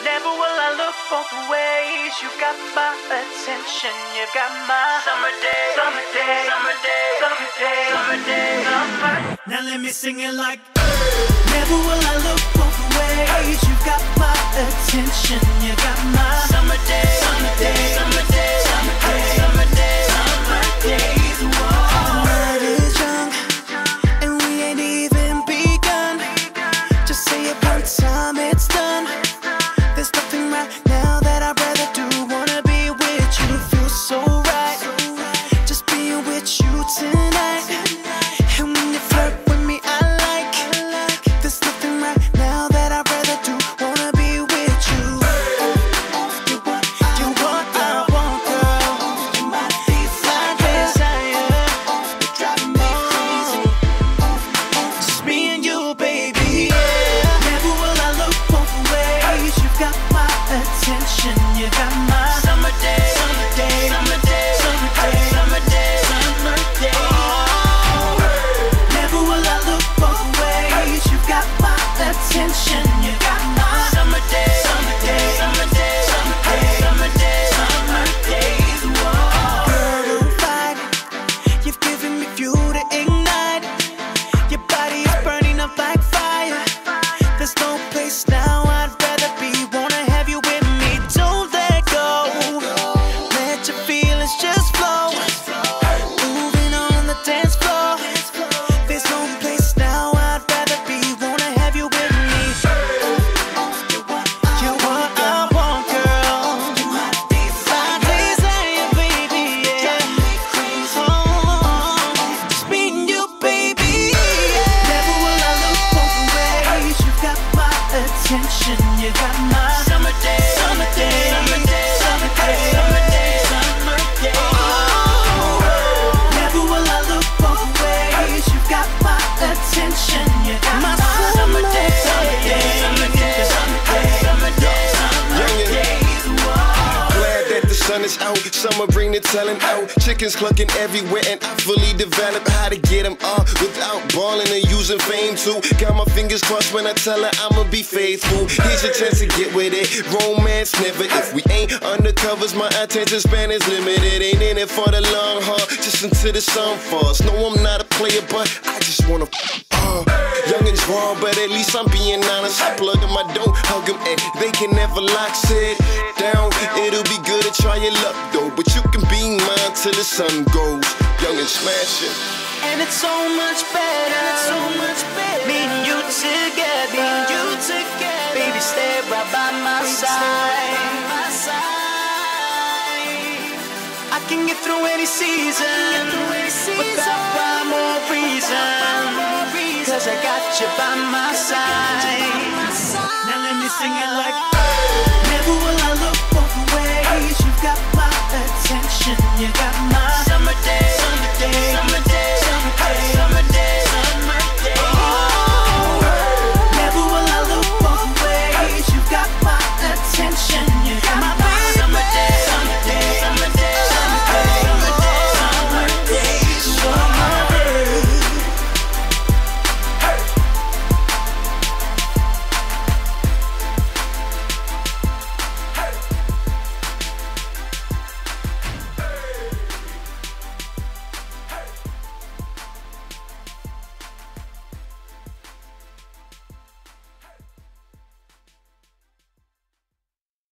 Never will I look both ways. You got my attention. You got my summer day, summer day, summer day, summer day, summer day, summer. Now let me sing it like. Never will I look both ways. You got my attention. You got my summer day, summer day, summer day, summer day, summer day, summer days. Whoa. The night is young and we ain't even begun. Just say it one time, it's done. There's nothing right now that I'd rather do. Wanna be with you, feel so right. Just being with you tonight. And when you flirt with me, I like. There's nothing right now that I'd rather do. Wanna be with you. You what I want, girl. You my desire. You're driving me crazy. Just me and you, baby. Yeah. Never will I look both ways. You got my attention. You got my summer day, summer day, summer day, summer day, summer day, summer day. Never will I look both ways. You got my attention. You got my summer day, summer day, summer day, summer day, summer day, summer days. Whoa. Girl, don't fight. You've given me fuel to ignite. Your body is burning up like fire. There's no place now I'd rather be. Wanna have you with me. Don't let go. Let your feelings just flow. Moving on the dance floor. There's no place now I'd rather be. Wanna have you with me. You're what I want, girl. You're my desire, baby. Yeah. Just me and you, baby. Never will I look both ways. You got my attention. You got my summer day, summer day, summer day, summer day, summer day, summer day. Never will I look both ways. You got my attention. You got my summer day, summer day, summer day, summer day, summer day, summer days. Whoa. Glad that the sun is out, summer bring the talent out. Chickens clucking everywhere and I fully developed how to get them up without balling and using fame too. Got my fingers crossed when I tell her I'ma be faithful. Here's your chance to get with it, romance never. If we ain't undercovers, my attention span is limited. Ain't in it for the long haul, just until the sun falls. No, I'm not a player, but I just wanna young and wrong, but at least I'm being honest. I plug them, I don't hug them, and they can never lock. Sit down, it'll be good to try your luck though, but you can be mine till the sun goes. Young and smashing. And it's so much better, so much better. Me and you together, me and you together. Baby, stay right by my side. I can get through any season without rhyme or reason. Cause I got you by my side. Now let me sing it like. Never will I look both ways. You got my attention. You got my